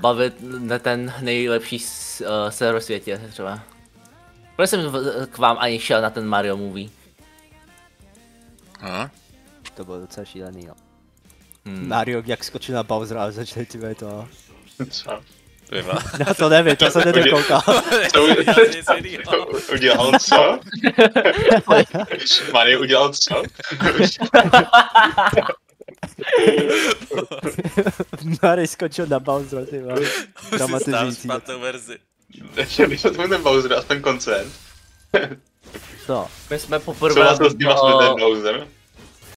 bavit na ten nejlepší server světě třeba. Proč jsem k vám ani šel na ten Mario movie? To bylo docela šílený, no. Mario jak skočil na Bowsera a začali tyhle to. Co? Já to nevím, to jsem nedokoukal. Udělal co? Mario udělal co? Mario skočil na Bowsera, ty vole. Dramatizující. Ještě bych to ten Bowser, aspoň koncert. Co? My jsme poprvé... Co vás to s tím ten Bowser?